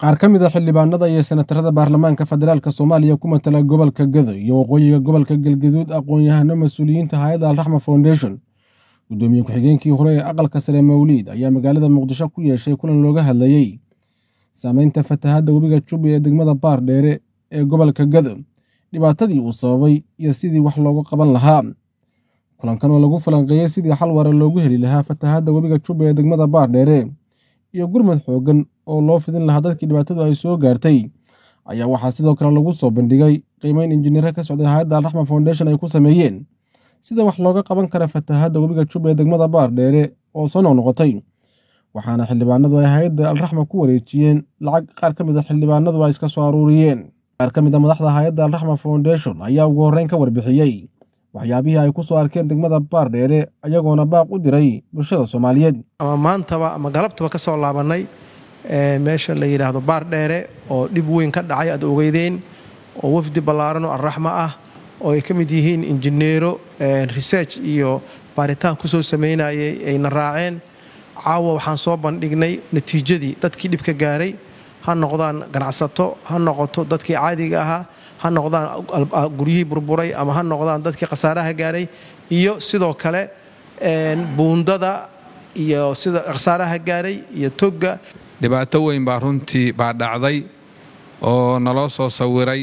qaar ka mid ah xildhibaanada iyo senatarada baarlamaanka federaalka Soomaaliya ku matala gobolka Gadow iyo waqooyiga gobolka Galgaduud aqoon-yahano mas'uuliyiinta hay'adda Al-Rahma Foundation gudoomiye ku-xigeenkii hore ee aqalka sare Mawlid ayaa magaalada Muqdisho ku yeeshay kulan looga hadlayay saameynta fatahaadda webiga Jubbay ee degmada Baardheere ee gobolka Gadow dhibaatadii uu sababay iyo sidii wax looga qaban lahaa. kulankan oo lagu falanqeeyay sidii xal waara loogu heli lahaa fatahaadda webiga Jubbay ee degmada Baardheere iyo gurmad xoogan oo loo fidin lahaa dadkii dhibaatadu ay soo gaartay ayaa waxaa sidoo kale lagu soo bandhigay qiimeyn injineer ka socday hay'adda Al-Rahma Foundation ay ku sameeyeen sida wax looga qaban kara fatahaadda webiga Jubbay ee degmada Baardheere oo soo noqotay. waxaana xildhibaanadu ay hay'adda Al-Rahma ku wareejiyeen lacag qaar ka mid ah xildhibaanadu ay iska soo aruuriyeen. qaar ka mid ah madaxda hay'adda Al-Rahma Foundation ayaa ugu horreyn ka warbixiyay waxyaabihii ay ku soo arkeen degmada Baardheere ayagoona baaq u diray bulshada Soomaaliyeed. maantaba ama galabtaba ka soo laabanay meesha la yiraahdo Baardheere oo dib weyn ka dhacay aad ogeydeen oo wafdi ballaaran oo Al-Rahma ah oo ay ka mid yihiin injineero research iyo baaritaan ku soo sameynayay ayna raaceen. caawa waxaan soo bandhignay natiijadii dadkii dhibka gaaray ha noqdaan ganacsato ha noqoto dadkii caadiga ahaa ha noqdaan guryihii burburay ama ha noqdaan dadkii khasaaraha gaaray iyo sidoo kale buundada iyo sida khasaaraha gaaray iyo toga. dhibaato weyn baa runtii baa dhacday oo naloo soo sawiray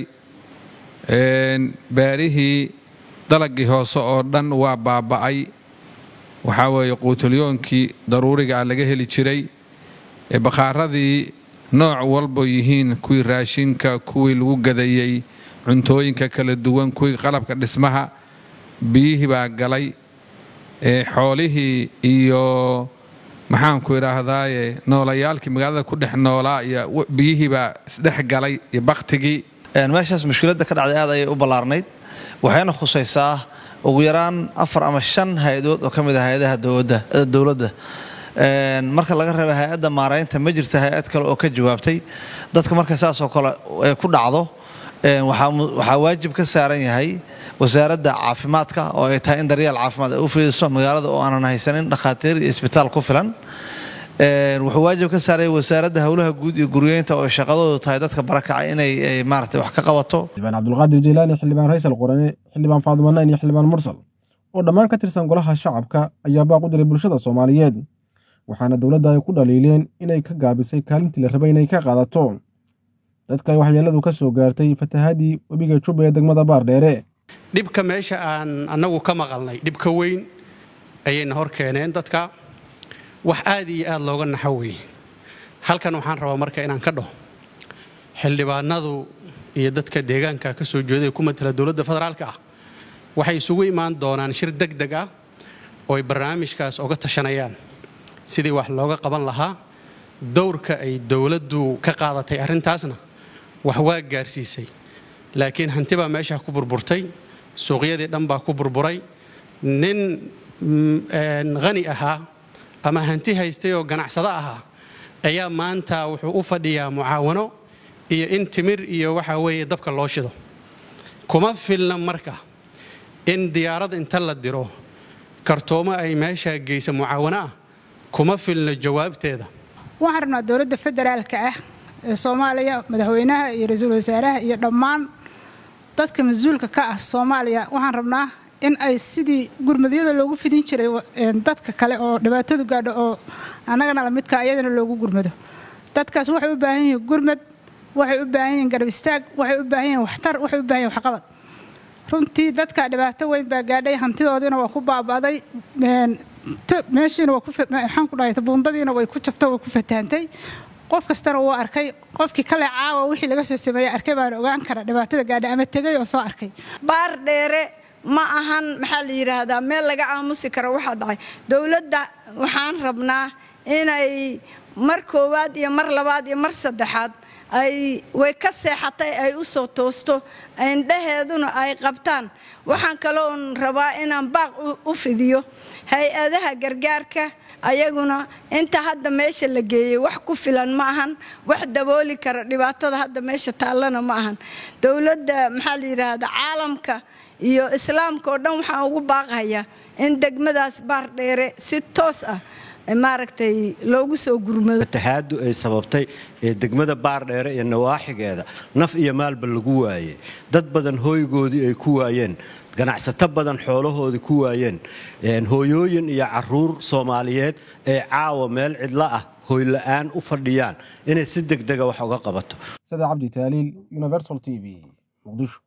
beerihii dalagii hoose oo dhan waa baaba'ay. waxaa weeye quutulyoonkii daruuriga ah laga heli jiray bakaaradii nooc walba yihiin kuwii raashinka kuwii lagu gadayay cuntooyinka kala duwan kuwii qalabka dhismaha biyihii baa galay xoolihii iyo maxaan ku idhaahdaaye noolayaalkii magaalada ku dhex noolaa iyo biyihii baa isdhex galay iyo baktigii. meeshaas mushkiladda ka dhacday aad ayay u ballaarnayd waxayna khusaysaa ugu yaraan 4 ama 5 hay'adood oo ka mid ah hay'adaha dawladda. marka laga reebo hay'adda maareynta ma jirto hay'ad kale oo ka jawaabtay dadka marka saas oo kale ku dhacdo waxaa waajib ka saaran yahay wasaaradda caafimaadka oo ay tahay in daryeel caafimaad ay u fidiso magaalada oo aanan haysanin dhakhaatiir iyo isbitaal ku filan. wuxuu waajib ka saaray wasaaradda howlaha guud iyo guryeynta oo shaqadoodu tahay dadka barakacay inay maartay wax ka qabato. xildhibaan Cabdulqaadir Jeylaani, xildhibaan Raysal Qorane, xildhibaan Faadimo Naan iyo xildhibaan Mursal oo dhammaan ka tirsan golaha shacabka ayaa baaq u diray bulshada Soomaaliyeed waxaana dawladda ay ku dhaliileen inay ka gaabisay kaalintii la rabay inay ka qaadato dadka waxyeeladu ka soo gaartay fatahaadii webiga Jubbay ee degmada Baardheere. dhibka meesha aan anagu ka maqalnay dhibka weyn ayayna hor keeneen dadka wax aad iyo aad looga naxaway. halkan waxaan rabaa marka inaan ka dhaho xildhibaanadu iyo dadka deegaanka ka soo jeeday ku matala dawladda federaalka ah waxay isugu imaan doonaan shir degdeg ah oo ay barnaamijkaas uga tashanayaan sidii wax looga qaban lahaa. dowrka ay dawladdu ka qaadatay arrintaasna wax waa gaarsiisay laakiin hanti baa meesha ku burburtay suuqyadii dhan baa ku burburay. nin qani ahaa ama hanti haystay oo ganacsado ahaa ayaa maanta wuxuu u fadhiyaa mucaawano iyo in timir iyo waxa weeye dabka loo shido. kuma filna marka in diyaarad inta la diro kartoomo ay meesha geysa mucaawano ah kuma filna jawaabteeda. waxaan rabnaa dawladda federaalka ah ee Soomaaliya madaxweynaha iyo ra'iisul wasaaraha iyo dhammaan dadka mas'uulka ka ah Soomaaliya waxaan rabnaa in ay sidii gurmadiyada loogu fidin jiray dadka kale oo dhibaatadu gaadho oo anagana la midka ayadana loogu gurmado. dadkaas waxay u baahan yihiin gurmad, waxay u baahan yihiin garab istaag, waxay u baahan yihiin waxtar, waxay u baahan yihiin waxqabad. runtii dadka dhibaato weyn baa gaadhay hantidoodina waa ku baabaaday meeshiina waa ku waxaan ku dhahay buundadiina way ku jabtay way ku fataantay. qof kastana wuu arkay qofkii kale caawa wixii laga soo sameeyay arkay baan ogaan kara dhibaatada gaadhay ama tagay oo soo arkay. Baardheere ma ahan maxaa la yiraahdaa meel laga aamusi karo waxa dhacay. dawladda waxaan rabnaa inay mar koowaad iyo mar labaad iyo mar saddexaad ay way ka seexatay ay u soo toosto indhaheeduna ay qabtaan. waxaan kaloo rabaa inaan baaq u fidiyo hay'adaha gargaarka ayaguna inta hadda meesha la geeyay wax ku filan ma ahan wax dabooli kara dhibaatada hadda meesha taallana ma ahan. dawladda maxaa la yiraahdaa caalamka iyo islaamka oo dhan waxaan ugu baaqayaa in degmadaas Baardheere si toos ah maaragtay loogu soo gurmado fatahaadu ay sababtay degmada Baardheere iyo nawaaxigeeda naf iyo maalba lagu waayay dad badan hooygoodii ay ku waayeen ganacsato badan xoolahoodii ku waayeen hooyooyin iyo caruur Soomaaliyeed ee caawa meel cidla ah hooy la'aan u fadhiyaan inay si degdeg ah wax uga qabato Sada Cabdi Taaliil Universal TV Muqdisho